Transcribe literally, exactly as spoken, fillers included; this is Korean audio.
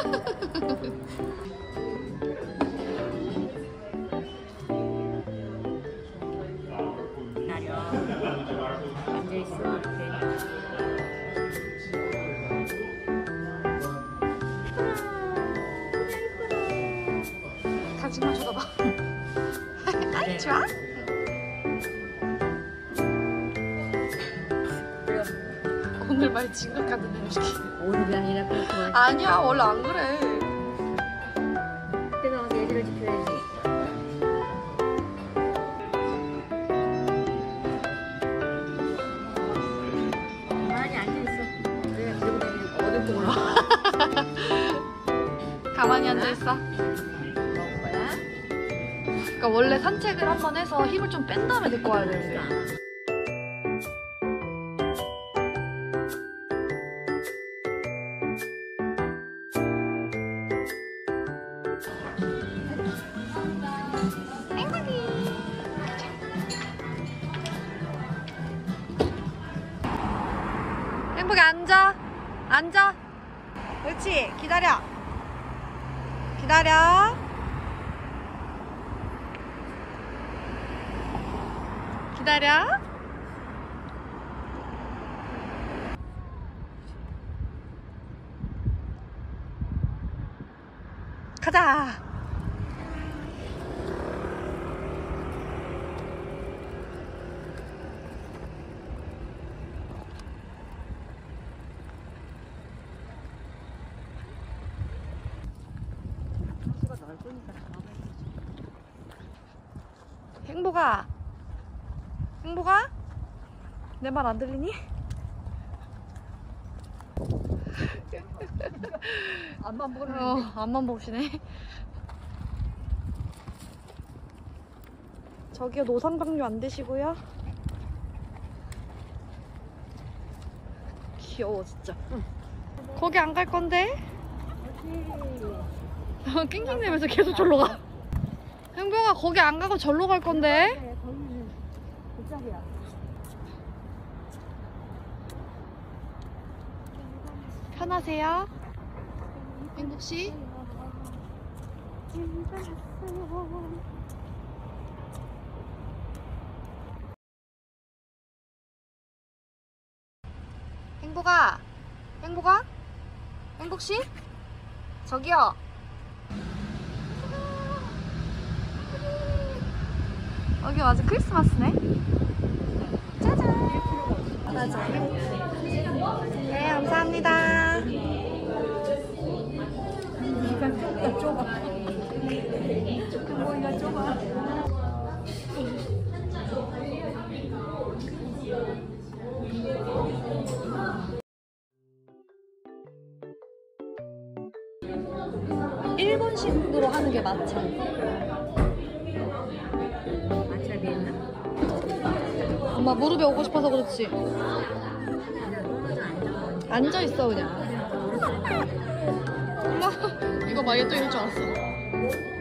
기다려. 앉아있어. 이렇게. 가지마 쳐다봐. 아이 좋아? 오늘 말 진각하던데 솔직히. 오늘이 아니라 그렇게 아니야 원래 안 그래. 그때 나와서 예절을 지켜야지. 가만히 앉아있어. 그래 들고 다니는 어딜 몰라. 가만히 앉아있어. 먹을 거야? 그러니까 원래 산책을 한번 해서 힘을 좀 뺀 다음에 데리고 와야 되는데. 행복이 앉아. 앉아. 그렇지. 기다려. 기다려. 기다려. 가자. 행복아. 행복아? 내 말 안 들리니? 앞만 보네. 어, 앞만 보시네. 저기요, 노상방류 안 되시고요. 귀여워 진짜. 응. 거기 안 갈 건데? 낑낑대면서 계속 절로 가. 행복아 거기 안 가고 절로 갈 건데? 거기는 그쪽이야. 편하세요? 행복씨? 행복아? 행복아? 행복씨? 저기요. 여기 완전 크리스마스네. 짜잔. 맞아요. 네, 감사합니다. 네가 좁아 좁아. 머리가 좁아. 일본식으로 하는 게 맞죠? 마찰이 있나? 엄마 무릎에 오고 싶어서 그렇지. 앉아 있어 그냥. 엄마 이거 봐, 얘 또 이럴 줄 알았어.